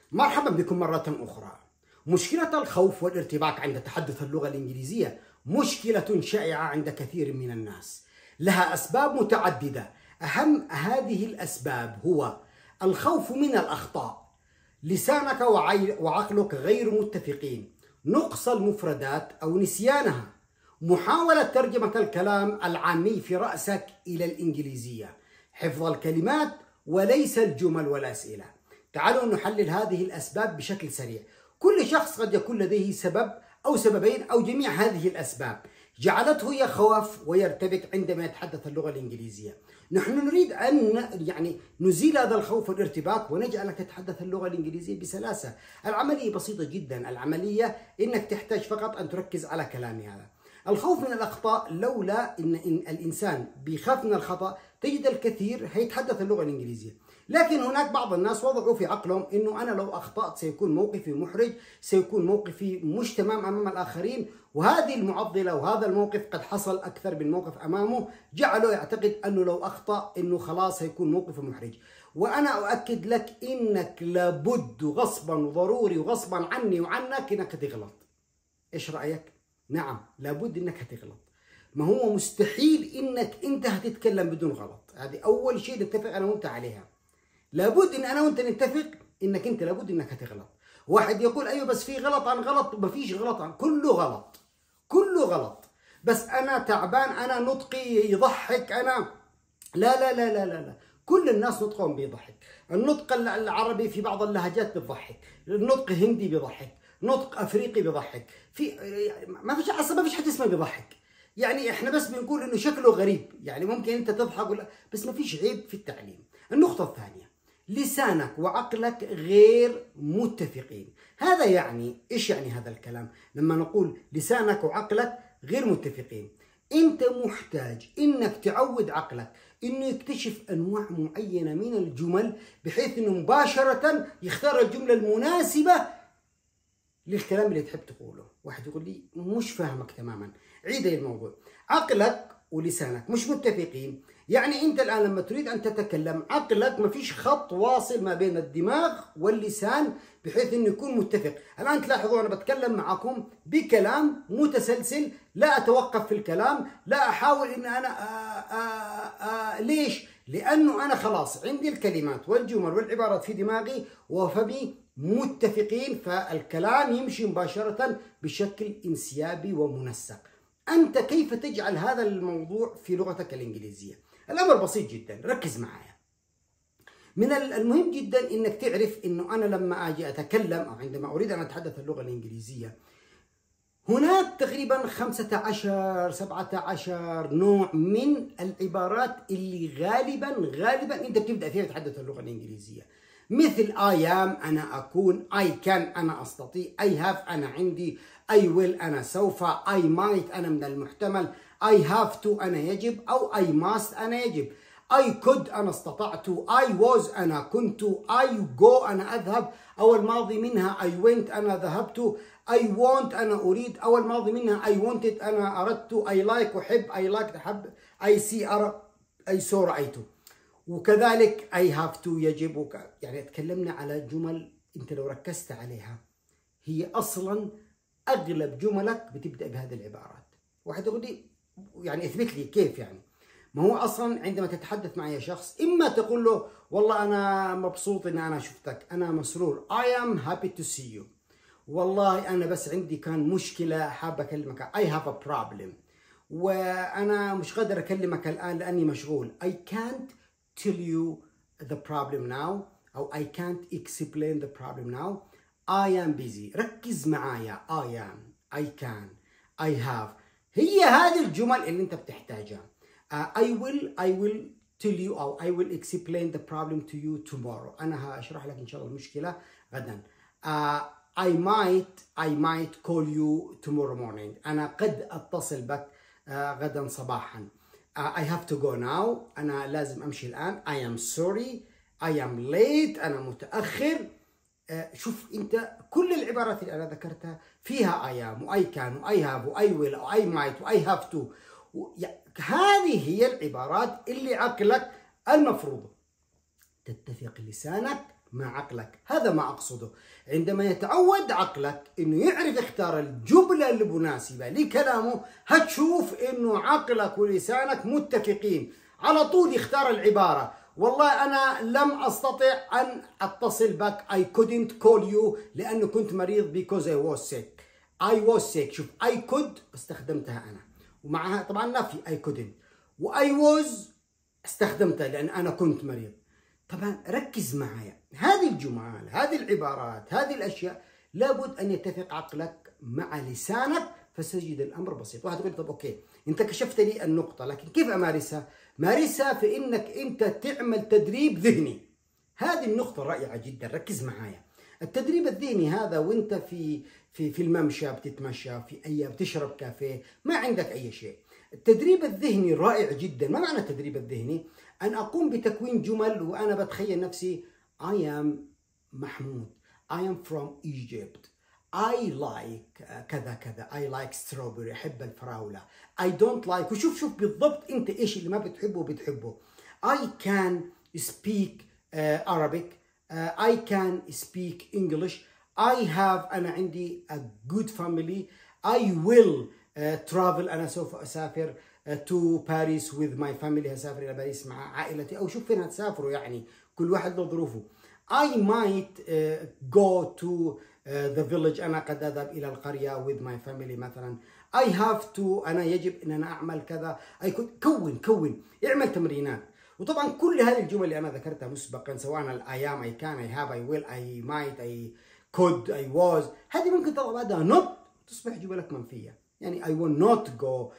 مرحبا بكم مرة أخرى. مشكلة الخوف والارتباك عند تحدث اللغة الإنجليزية مشكلة شائعة عند كثير من الناس، لها أسباب متعددة. أهم هذه الأسباب هو الخوف من الأخطاء، لسانك وعقلك غير متفقين، نقص المفردات أو نسيانها، محاولة ترجمة الكلام العامي في رأسك إلى الإنجليزية، حفظ الكلمات وليس الجمل والأسئلة. تعالوا نحلل هذه الأسباب بشكل سريع. كل شخص قد يكون لديه سبب أو سببين أو جميع هذه الأسباب جعلته يخاف ويرتبك عندما يتحدث اللغة الإنجليزية. نحن نريد أن نزيل هذا الخوف والارتباك ونجعلك تتحدث اللغة الإنجليزية بسلاسة. العملية بسيطة جدا، العملية إنك تحتاج فقط أن تركز على كلامي هذا. الخوف من الأخطاء، لولا إن الإنسان بيخاف من الخطأ تجد الكثير هيتحدث اللغة الإنجليزية. لكن هناك بعض الناس وضعوا في عقلهم إنه أنا لو أخطأت سيكون موقفي محرج، سيكون موقفي مش تمام أمام الآخرين، وهذه المعضلة وهذا الموقف قد حصل أكثر من موقف أمامه جعله يعتقد أنه لو أخطأ إنه خلاص هيكون موقفه محرج. وأنا أؤكد لك إنك لابد غصبا وضروري وغصبا عني وعنك إنك تغلط. إيش رأيك؟ نعم، لابد إنك هتغلط. ما هو مستحيل إنك أنت هتتكلم بدون غلط. هذه أول شيء نتفق أنا وأنت عليها. لابد إن أنا وأنت نتفق إنك أنت لابد إنك هتغلط. واحد يقول أيوه بس في غلط عن غلط، ما فيش غلط عن كله غلط، كله غلط. بس أنا تعبان، أنا نطقي يضحك، أنا لا لا لا لا لا, لا. كل الناس نطقهم بيضحك. النطق العربي في بعض اللهجات بيضحك، النطق هندي بيضحك، نطق افريقي بيضحك، في ما فيش اصلا ما فيش حد اسمه بيضحك. يعني احنا بس بنقول انه شكله غريب، يعني ممكن انت تضحك ولا بس ما فيش عيب في التعليم. النقطة الثانية، لسانك وعقلك غير متفقين. هذا يعني ايش يعني هذا الكلام؟ لما نقول لسانك وعقلك غير متفقين، انت محتاج انك تعود عقلك انه يكتشف انواع معينة من الجمل بحيث انه مباشرة يختار الجملة المناسبة للكلام اللي تحب تقوله. واحد يقول لي مش فاهمك تماما، عيد الموضوع. عقلك ولسانك مش متفقين، يعني انت الان لما تريد ان تتكلم عقلك ما فيش خط واصل ما بين الدماغ واللسان بحيث انه يكون متفق. الان تلاحظوا انا بتكلم معكم بكلام متسلسل، لا اتوقف في الكلام، لا احاول ان انا ليش؟ لانه انا خلاص عندي الكلمات والجمل والعبارات في دماغي وفمي متفقين، فالكلام يمشي مباشرة بشكل انسيابي ومنسق. أنت كيف تجعل هذا الموضوع في لغتك الإنجليزية؟ الأمر بسيط جدا، ركز معايا. من المهم جدا إنك تعرف إنه أنا لما أجي أتكلم أو عندما أريد أن أتحدث اللغة الإنجليزية هناك تقريبا 15 17 نوع من العبارات اللي غالبا أنت بتبدأ فيها تتحدث اللغة الإنجليزية. مثل I am أنا أكون، I can أنا أستطيع، I have أنا عندي، I will أنا سوف، I might أنا من المحتمل، I have to أنا يجب، أو I must أنا يجب، I could أنا استطعت، I was أنا كنت، I go أنا أذهب، أو الماضي منها I went أنا ذهبت، I want أنا أريد، أو الماضي منها I wanted أنا أردت، I like أحب، I liked أحب، I see أرى، I saw رأيت. وكذلك I have to يجب. يعني تكلمنا على جمل انت لو ركزت عليها هي اصلا اغلب جملك بتبدا بهذه العبارات. واحد يقول لي يعني اثبت لي كيف يعني؟ ما هو اصلا عندما تتحدث مع شخص اما تقول له والله انا مبسوط ان انا شفتك، انا مسرور I am happy to see you، والله انا بس عندي كان مشكله حابه اكلمك I have a problem، وانا مش قادر اكلمك الان لاني مشغول I can't tell you the problem now، أو I can't explain the problem now، I am busy. ركز معايا، I am، I can، I have، هي هذه الجمل اللي أنت بتحتاجها. I will tell you أو I will explain the problem to you tomorrow. أنا هشرح لك إن شاء الله المشكلة غدا. I might call you tomorrow morning. أنا قد أتصل بك غدا صباحا. I have to go now. أنا لازم أمشي الآن. I am sorry. I am late. أنا متأخر. شوف أنت كل العبارات اللي أنا ذكرتها فيها I am و I can و I have و I will و I might و I have to. هذه هي العبارات اللي عقلك المفروض تتفق لسانك مع عقلك. هذا ما أقصده. عندما يتعود عقلك إنه يعرف يختار الجملة المناسبة لكلامه، هتشوف إنه عقلك ولسانك متفقين، على طول يختار العبارة. والله أنا لم أستطع أن أتصل بك، I couldn't call you لأنه كنت مريض because I was sick. I was sick. شوف I could استخدمتها أنا، ومعها طبعا نفي I couldn't، و I was استخدمتها لأن أنا كنت مريض. طبعا ركز معايا، هذه الجمل، هذه العبارات، هذه الأشياء لابد أن يتفق عقلك مع لسانك، فستجد الأمر بسيط. واحد يقول طب أوكي أنت كشفت لي النقطة، لكن كيف أمارسها؟ مارسها في إنك أنت تعمل تدريب ذهني. هذه النقطة رائعة جدا، ركز معايا. التدريب الذهني هذا وأنت في الممشى بتتمشى، في أي بتشرب كافيه، ما عندك أي شيء، التدريب الذهني رائع جدا. ما معنى التدريب الذهني؟ أن أقوم بتكوين جمل وأنا بتخيل نفسي I am محمود، I am from Egypt، I like كذا كذا، I like strawberry، أحب الفراولة، I don't like، وشوف بالضبط أنت إيش اللي ما بتحبه. I can speak Arabic، I can speak English، I have، أنا عندي a good family، I will travel، أنا سوف أسافر to Paris with my family، هسافر إلى باريس مع عائلتي، أو شوف فين هتسافروا، يعني كل واحد له ظروفه. I might go to the village، أنا قد أذهب إلى القرية with my family مثلا. I have to، أنا يجب أن أنا أعمل كذا. I could، كون اعمل تمرينات. وطبعا كل هذه الجمل اللي أنا ذكرتها مسبقا، سواء I am، I can، I have، I will، I might، I could، I was، هذه ممكن تضع بعدها not تصبح جملك منفية. يعني I will not go،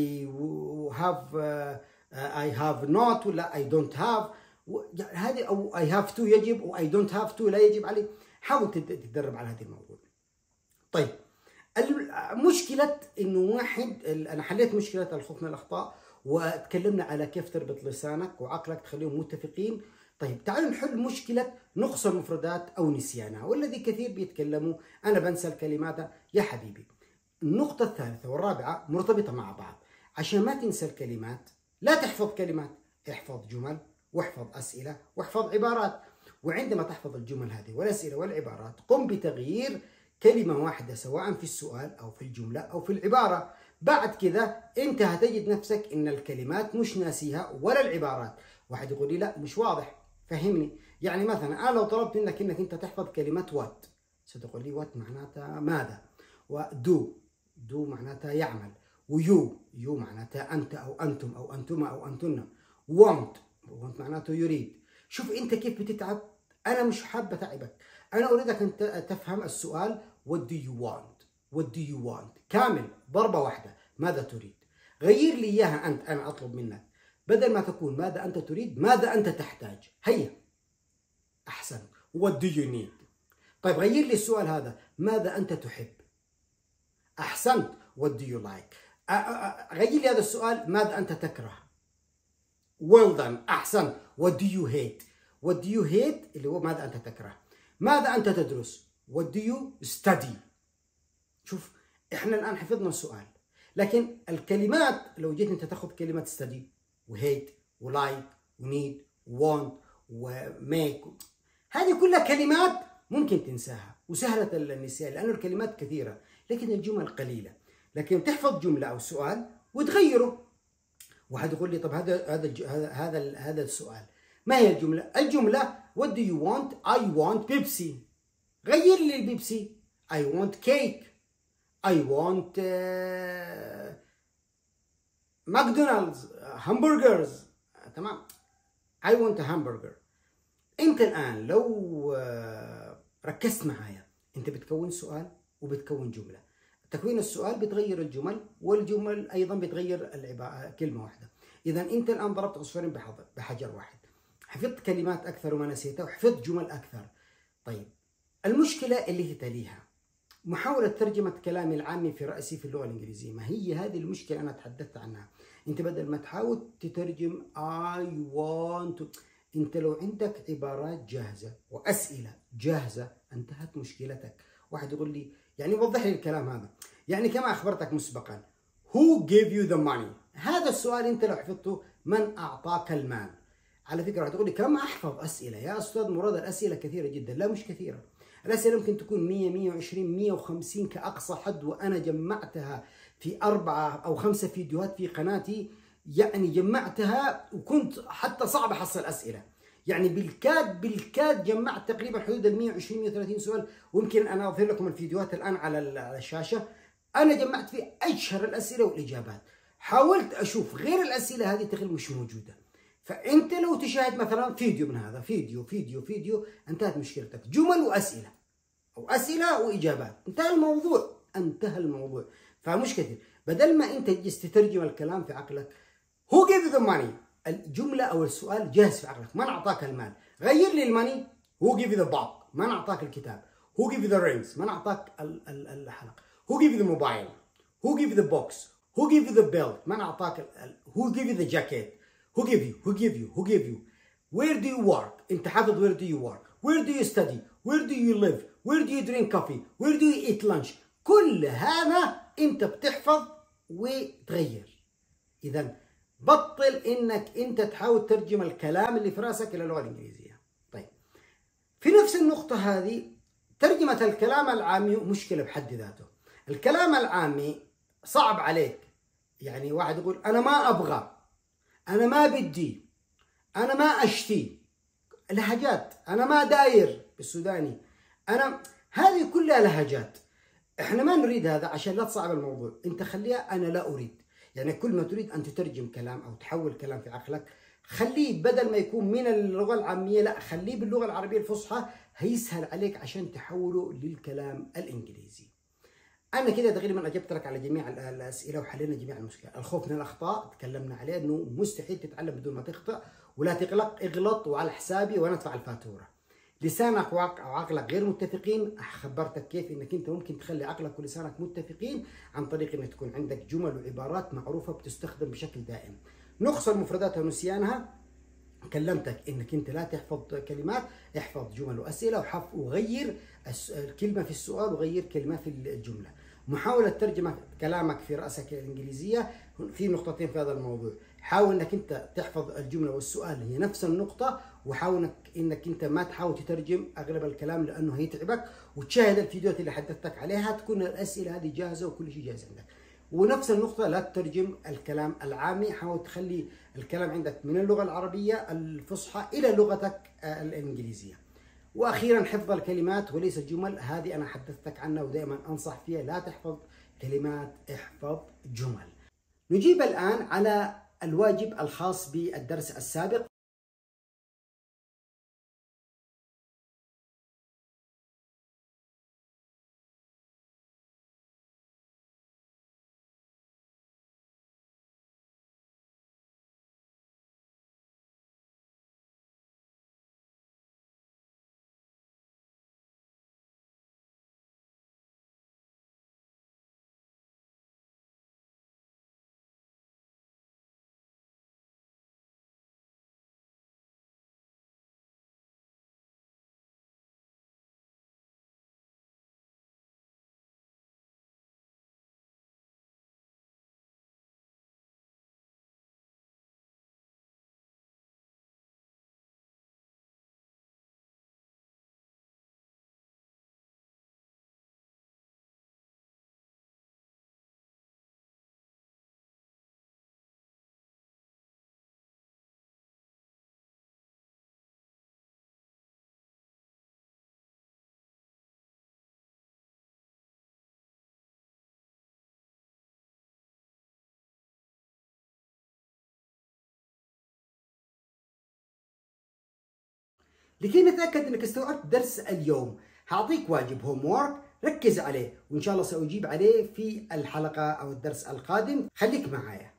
I have not، ولا I don't have، هذه، أو I have to يجب، و I don't have to لا يجب عليه. حاول تتدرب على هذا الموضوع. طيب مشكلة إنه واحد، أنا حليت مشكلة الخوف من الأخطاء، وتكلمنا على كيف تربط لسانك وعقلك تخليهم متفقين. طيب تعالوا نحل مشكلة نقص المفردات أو نسيانها، والذي كثير بيتكلموا أنا بنسى الكلمات. يا حبيبي، النقطة الثالثة والرابعة مرتبطة مع بعض. عشان ما تنسى الكلمات لا تحفظ كلمات، احفظ جمل، واحفظ أسئلة، واحفظ عبارات. وعندما تحفظ الجمل هذه والأسئلة والعبارات، قم بتغيير كلمة واحدة سواء في السؤال أو في الجملة أو في العبارة. بعد كذا أنت هتجد نفسك إن الكلمات مش ناسيها ولا العبارات. واحد يقول لي لا مش واضح، فهمني. يعني مثلا أنا لو طلبت منك إنك أنت تحفظ كلمة وات، ستقول لي وات معناتها ماذا، ودو معناتها يعمل، ويو معناتها أنت أو أنتم أو أنتما أو أنتن، want معناته يريد. شوف أنت كيف بتتعب. أنا مش حابة أتعبك، أنا أريدك أن تفهم السؤال what do you want، what do you want كامل، ضربة واحدة، ماذا تريد. غير لي إياها أنت، أنا أطلب منك، بدل ما تكون ماذا أنت تريد، ماذا أنت تحتاج. هيا أحسن، what do you need. طيب غير لي السؤال هذا، ماذا أنت تحب. أحسنت، what do you like. غير لي هذا السؤال، ماذا أنت تكره. well done، أحسن، what do you hate. what do you hate اللي هو ماذا أنت تكره. ماذا أنت تدرس، what do you study. شوف إحنا الآن حفظنا السؤال، لكن الكلمات لو جيت أنت تأخذ كلمة study وhate ولايك ونيد وwant وميك، هذه كلها كلمات ممكن تنساها وسهلة النسيان لأنه الكلمات كثيرة لكن الجمل قليلة. لكن تحفظ جملة أو سؤال وتغيره. واحد يقول لي طب هذا السؤال، ما هي الجملة؟ الجملة what do you want؟ I want Pepsi. غير لي البيبسي. I want cake. I want ماكدونالدز hamburgers. تمام. I want a hamburger. انت الآن لو ركزت معايا، انت بتكون سؤال وبتكون جملة. تكوين السؤال بتغير الجمل، والجمل ايضا بتغير كلمة واحدة. اذا انت الآن ضربت عصفورين بحجر واحد، حفظت كلمات اكثر وما نسيتها، وحفظت جمل اكثر. طيب المشكلة اللي تليها محاولة ترجمة كلامي العامي في رأسي في اللغة الإنجليزية. ما هي هذه المشكلة أنا تحدثت عنها. أنت بدل ما تحاول تترجم I want، أنت لو عندك عبارات جاهزة وأسئلة جاهزة انتهت مشكلتك. واحد يقول لي يعني وضح لي الكلام هذا. يعني كما أخبرتك مسبقا Who gave you the money؟ هذا السؤال أنت لو حفظته من أعطاك المال؟ على فكرة راح تقول لي كم أحفظ أسئلة يا أستاذ مراد؟ الأسئلة كثيرة جدا. لا مش كثيرة، الأسئلة ممكن تكون 100 120 150 كأقصى حد، وأنا جمعتها في 4 أو 5 فيديوهات في قناتي. يعني جمعتها وكنت حتى صعب أحصل أسئلة، يعني بالكاد جمعت تقريبا حدود ال 120 130 سؤال. ويمكن أنا أظهر لكم الفيديوهات الآن على الشاشة. أنا جمعت فيه أشهر الأسئلة والإجابات. حاولت أشوف غير الأسئلة هذه تقريبا مش موجودة. فأنت لو تشاهد مثلا فيديو من هذا، فيديو انتهت مشكلتك. جمل وأسئلة أو أسئلة وإجابات، انتهى الموضوع. فمش كثير. بدل ما أنت تجلس تترجم الكلام في عقلك. Who gave you the money؟ الجملة أو السؤال جاهز في عقلك. من أعطاك المال؟ غير لي الماني. Who gave you the book؟ من أعطاك الكتاب؟ Who gave you the rings؟ من أعطاك الحلقة؟ Who gave you the mobile؟ Who gave you the box؟ Who gave you the belt؟ من أعطاك Who gave you the jacket؟ Who gave you؟ Where do you work؟ أنت حافظ where do you work؟ Where do you study؟ Where do you live؟ Where do you drink coffee؟ Where do you eat lunch؟ كل هذا أنت بتحفظ وتغير. إذا بطل إنك أنت تحاول تترجم الكلام اللي في راسك إلى اللغة الإنجليزية. طيب، في نفس النقطة هذه ترجمة الكلام العامي مشكلة بحد ذاته. الكلام العامي صعب عليك. يعني واحد يقول أنا ما أبغى، أنا ما بدي، أنا ما أشتي. لهجات. أنا ما داير بالسوداني. هذه كلها لهجات. احنا ما نريد هذا عشان لا تصعب الموضوع. انت خليها أنا لا أريد. يعني كل ما تريد أن تترجم كلام أو تحول كلام في عقلك، خليه بدل ما يكون من اللغة العامية، لا خليه باللغة العربية الفصحى، هيسهل عليك عشان تحوله للكلام الإنجليزي. أنا كده تقريبا أجبت لك على جميع الأسئلة وحلينا جميع المشكلات. الخوف من الأخطاء تكلمنا عليه، إنه مستحيل تتعلم بدون ما تخطأ، ولا تقلق، اغلط وعلى حسابي وأنا أدفع الفاتورة. لسانك وعقلك غير متفقين، خبرتك كيف إنك أنت ممكن تخلي عقلك ولسانك متفقين عن طريق إنك تكون عندك جمل وعبارات معروفة بتستخدم بشكل دائم. نقص المفردات ونسيانها، كلمتك انك انت لا تحفظ كلمات، احفظ جمل واسئله وغير الكلمه في السؤال وغير كلمه في الجمله. محاوله ترجمه كلامك في راسك الانجليزيه، في نقطتين في هذا الموضوع. حاول انك انت تحفظ الجمله والسؤال هي نفس النقطه، وحاول انك انت ما تحاول تترجم اغلب الكلام لانه هيتعبك، وتشاهد الفيديوهات اللي حدثتك عليها، تكون الاسئله هذه جاهزه وكل شيء جاهز عندك. ونفس النقطة لا تترجم الكلام العامي، حاول تخلي الكلام عندك من اللغة العربية الفصحى إلى لغتك الإنجليزية. وأخيرا حفظ الكلمات وليس الجمل، هذه أنا حدثتك عنها ودائما أنصح فيها. لا تحفظ كلمات، احفظ جمل. نجيب الآن على الواجب الخاص بالدرس السابق. لكي نتأكد أنك استوعبت درس اليوم، هعطيك واجب هوم وورك، ركز عليه وإن شاء الله سأجيب عليه في الحلقة أو الدرس القادم. خليك معايا.